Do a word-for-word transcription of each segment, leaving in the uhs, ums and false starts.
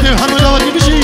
هنو داوتی بشی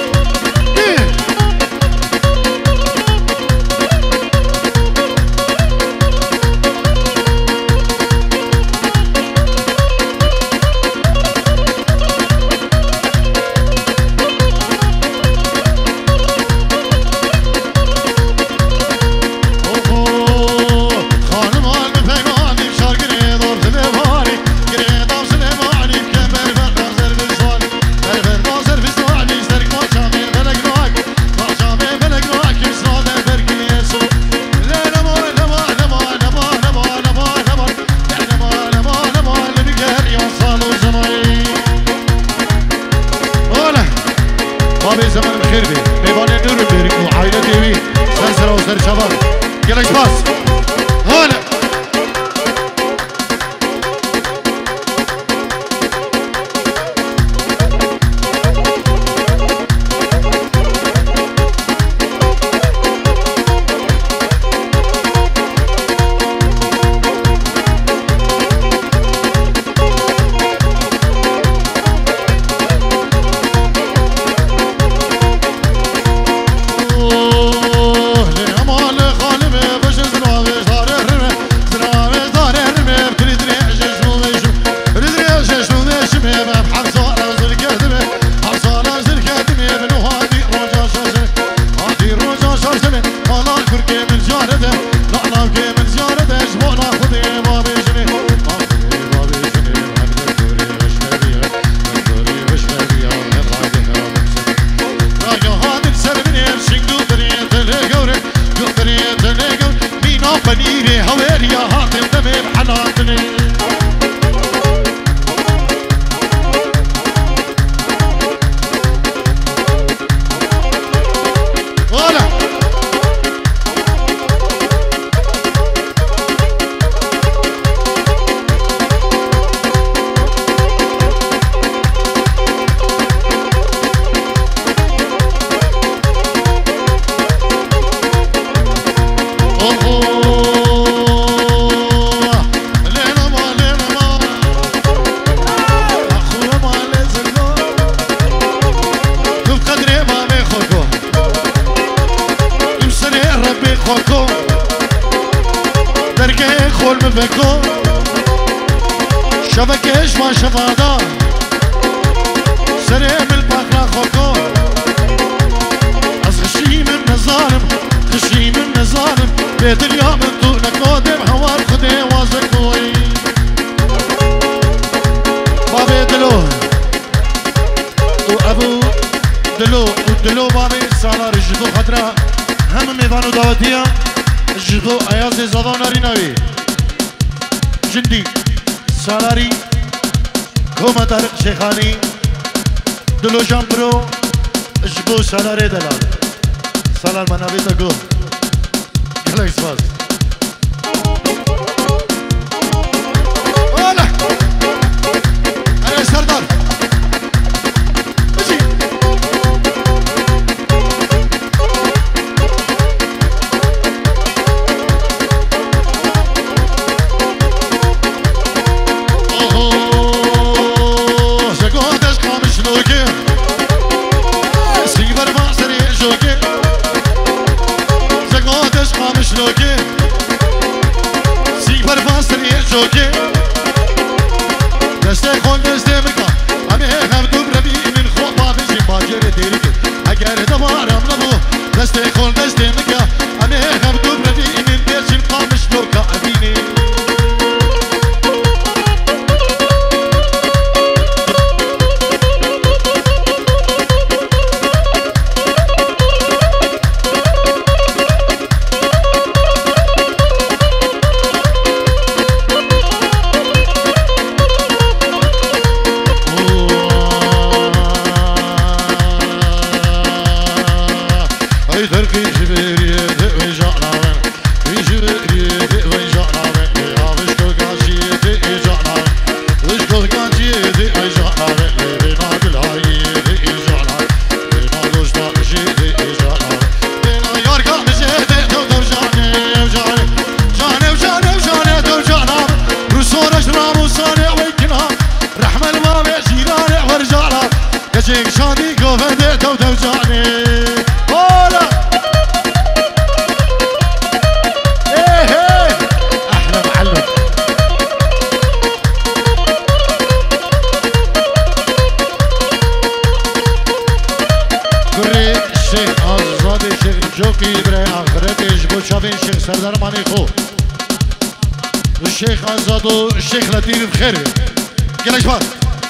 شبكش ما شفادا سريم البقرة خوكو از خشي من نظالم خشي من نظالم بيت اليوم انتو نكودم هوار خدي وازكوي بابي دلو وابو دلو ودلو بابي سالار الجدو خدرا هم ميدانو داوتيا الجدو ايازي زادان ريناوي جندي سالاري كوما طارق شيخاني دلو جامبرو جبو سالاري دلال سالار منابي تقو كلاكس فاز ولا انا سردار اجي جوكي دسته خون دسته مكا همه هم دو بربی من خوب بابی جیم باجر دیری کن اگر دوارم نبو دسته خون دسته مكا همه هم دو بربی من دیرچین قامش لوکا ابینی Shake Sean شوقي بري آخرتي جبو شافين شيخ سردار ماني خو الشيخ عزاد والشيخ لطيف بخير قال شباب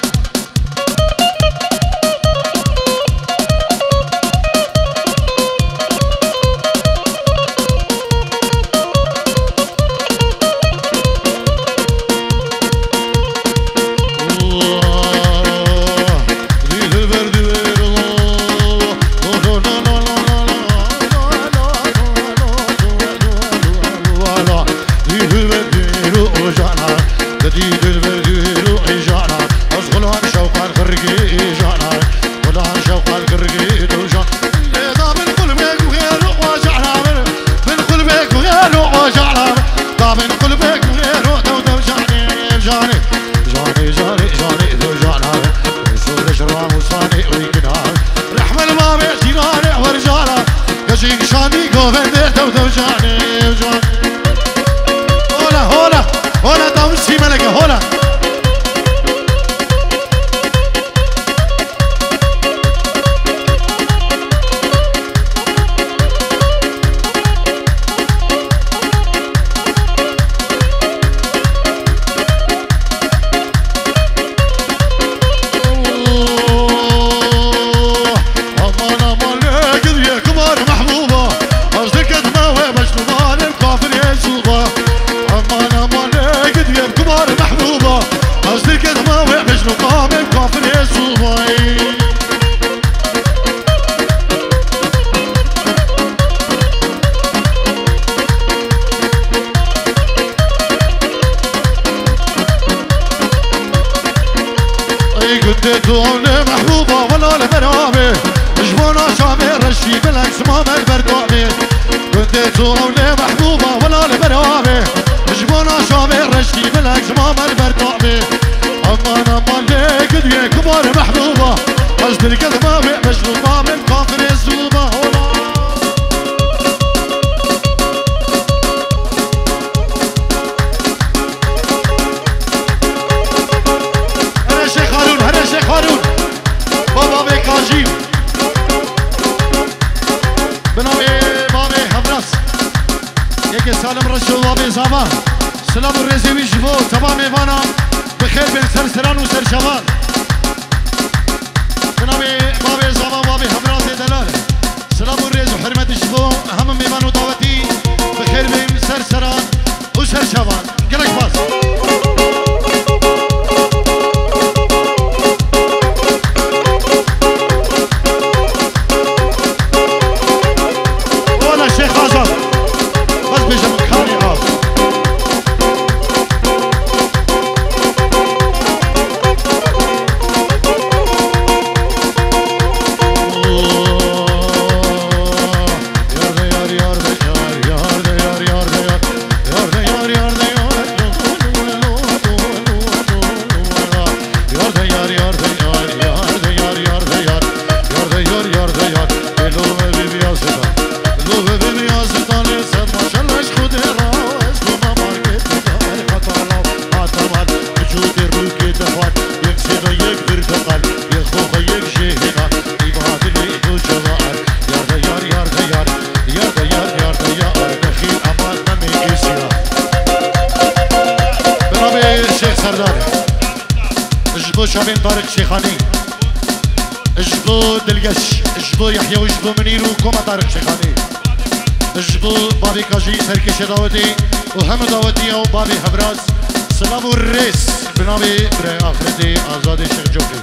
دعوتي وهم دعوتي او بابي حبراز سلام الرئيس بنابي بري اخرتي آزادي شيخ جوكي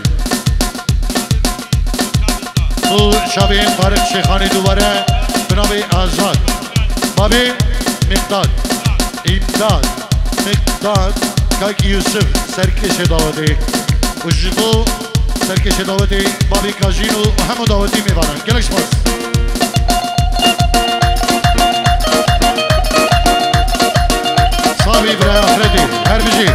تو شابين بارك شيخاني دوباره بنابي آزاد بابي مقداد امداد مقداد كاك يوسف سركش دعوتي وجبو سركش دعوتي بابي كاجينو وهم دعوتي ميبارن گلش باز صابي برا أخردي هربجي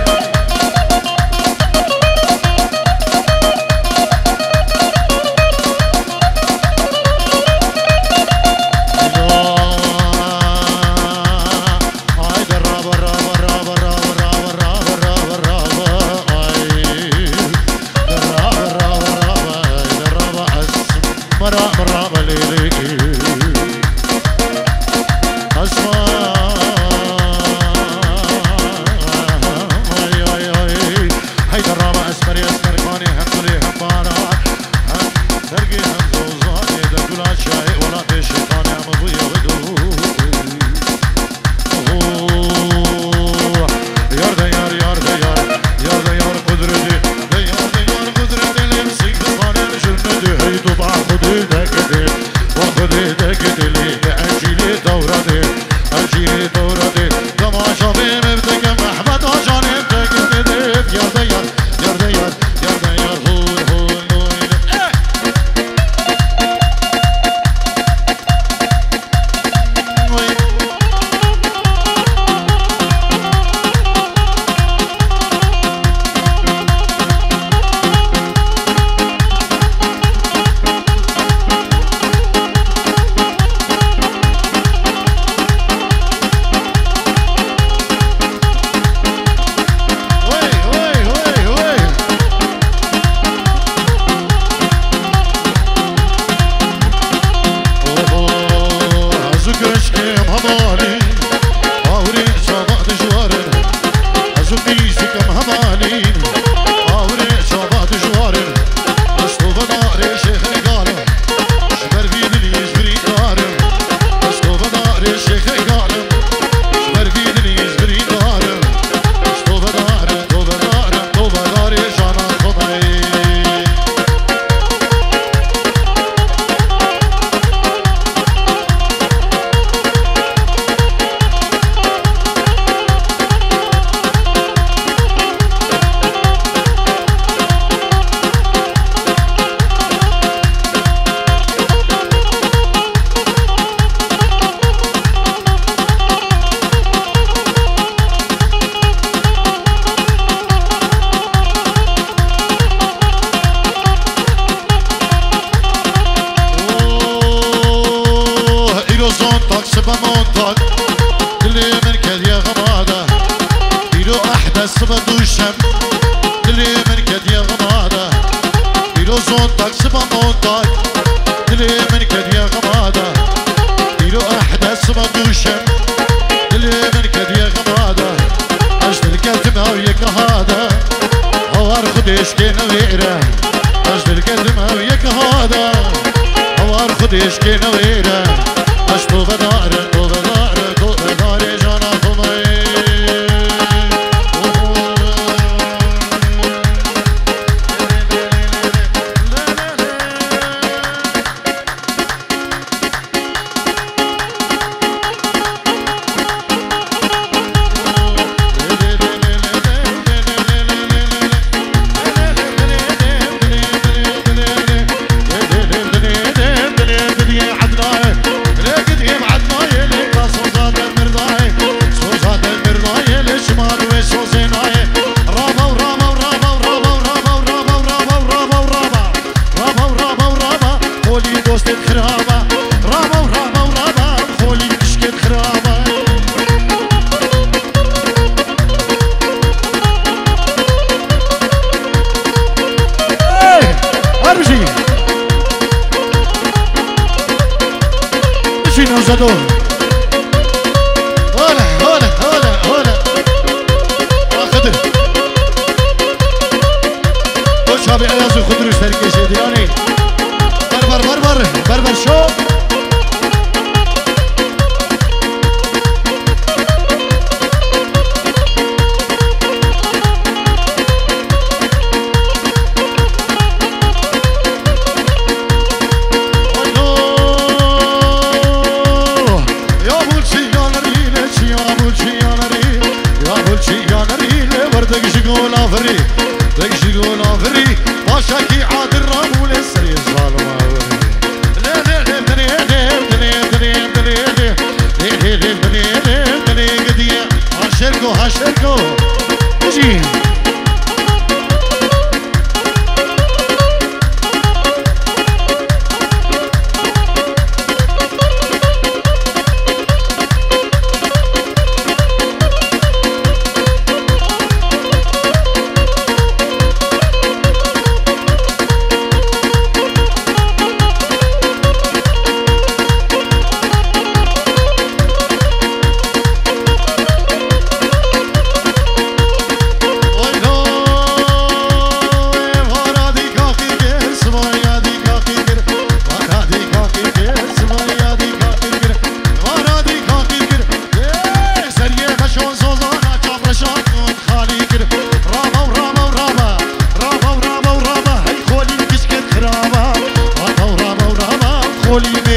دكتي وخذي دكتي لي أجيلي دورة دي أجيلي دورة دي كما شافي مبتكم أحمد وجاني مبتكم دي يا ديار يا ديار يا ديار هون هون هون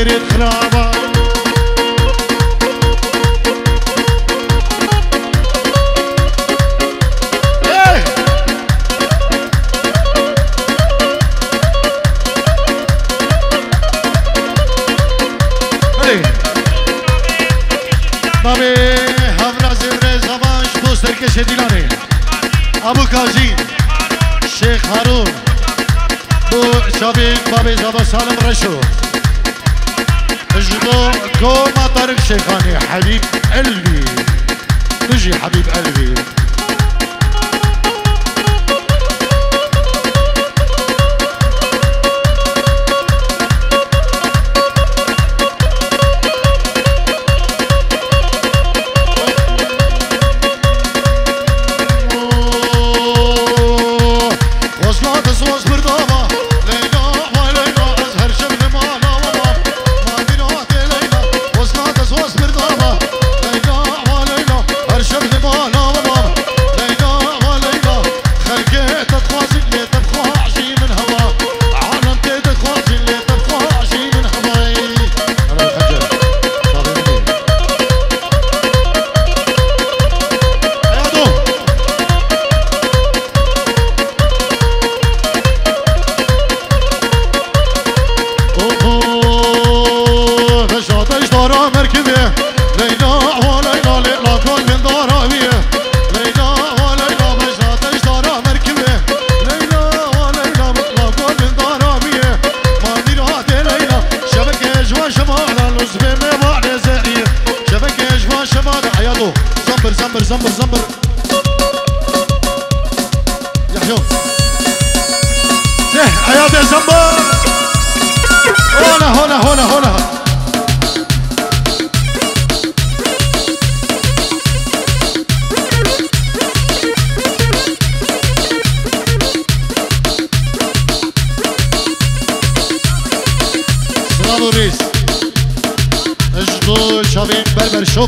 ديرت خرابة بابي هفراز برز هواش بوستر کش دیلانه ابو کاجی شیخ هارون بو شابین بابی زبا سالم رشو اجدو كوما طارق شيخاني حبيب قلبي تجي حبيب قلبي زنبر زنبر زنبر يحيو ده عياد زنبر هنا هنا هنا هنا سلام ريس اجدو شابين بربر شوك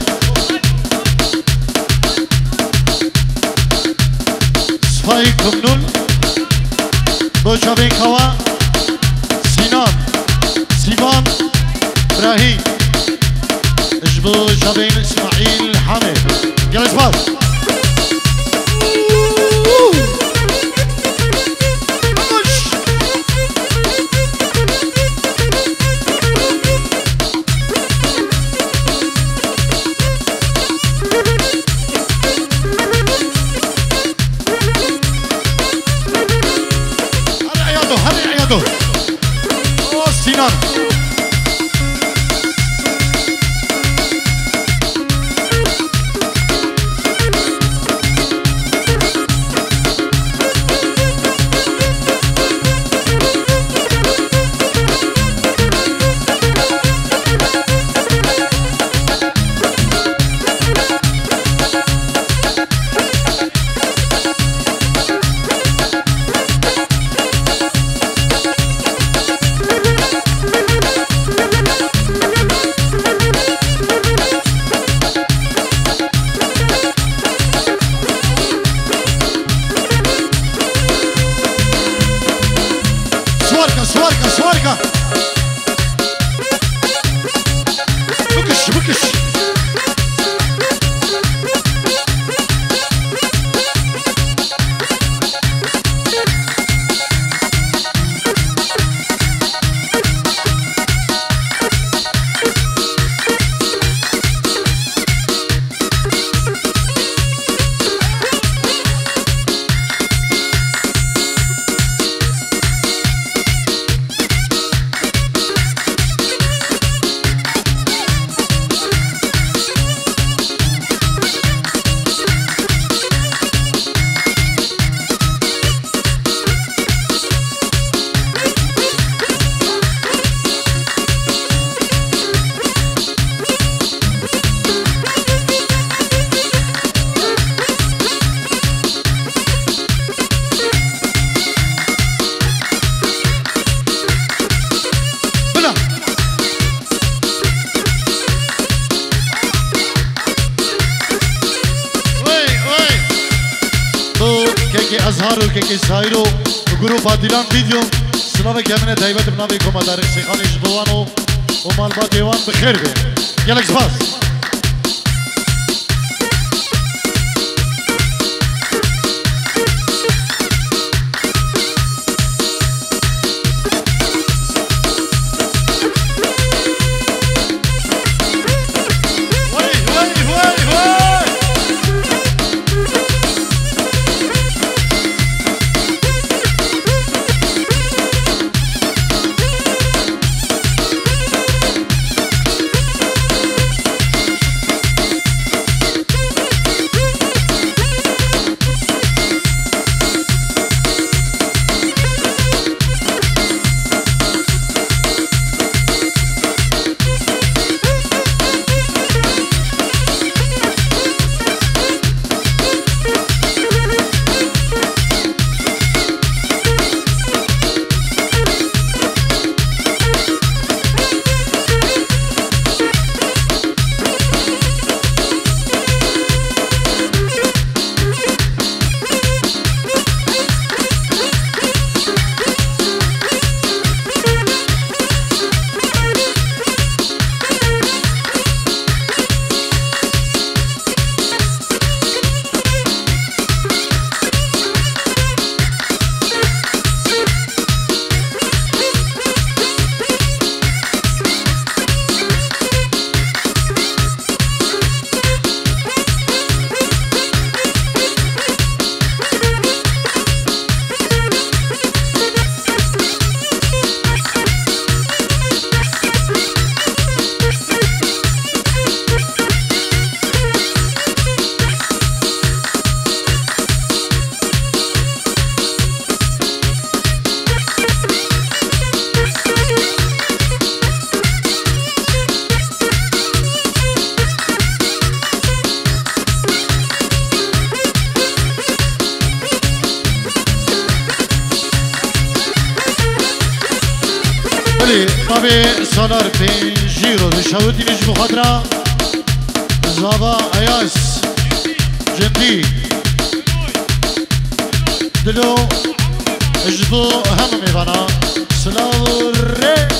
صفاي كمنون بو شابين كوا سينان سيفان ابراهيم اجبو شابين اسماعيل حامد جلس باز سينان سواركا سواركا سواركا بكش بكش ازهار و که سایرو گروه بادیلان ویدیو سلام کامنه تایبت بنابی کمدار شیخان اجدوانو ومال با ديوان بخير بي يلك سباس نبي سالار بنجيرو دشاودي نج مخدرة زابا اياس جندي دلو اجبو هم ميوانا سلاو ري